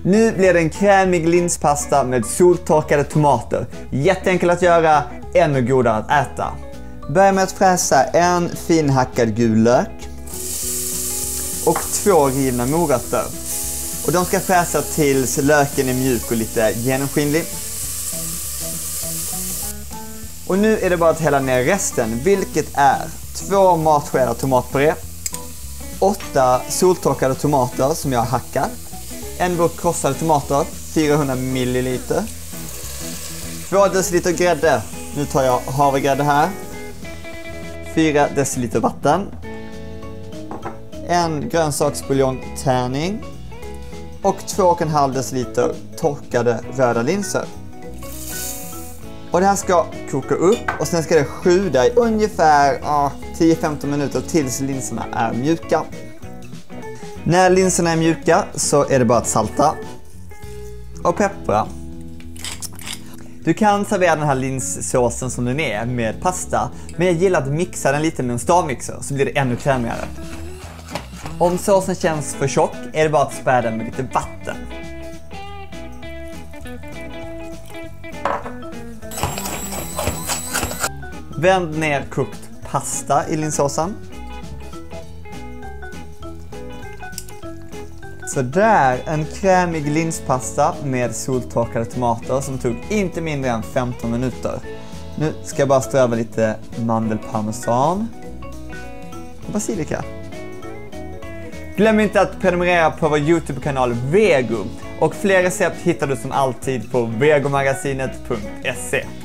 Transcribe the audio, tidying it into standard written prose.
Nu blir det en krämig linspasta med soltorkade tomater. Jätteenkel att göra, ännu godare att äta. Börja med att fräsa en finhackad gul lök och 2 rivna morötter. Och de ska fräsa tills löken är mjuk och lite genomskinlig. Och nu är det bara att hälla ner resten, vilket är 2 matskedar tomatpuré, 8 soltorkade tomater som jag har hackat, en burk krossade tomater, 400 ml, 2 deciliter grädde, nu tar jag havregrädde här, 4 deciliter vatten, en grönsaksbuljongtärning och 2,5 deciliter torkade röda linser. Och det här ska koka upp och sen ska det sjuda i ungefär 10-15 minuter tills linserna är mjuka. När linserna är mjuka så är det bara att salta och peppra. Du kan servera den här linssåsen som den är med pasta, men jag gillar att mixa den lite med en stavmixer så blir det ännu krämigare. Om såsen känns för tjock är det bara att spä den med lite vatten. Vänd ner kokt pasta i linssåsen. Så där, en krämig linspasta med soltorkade tomater som tog inte mindre än 15 minuter. Nu ska jag bara ströva lite mandelparmesan och basilika. Glöm inte att prenumerera på vår YouTube-kanal Vego och fler recept hittar du som alltid på vegomagasinet.se.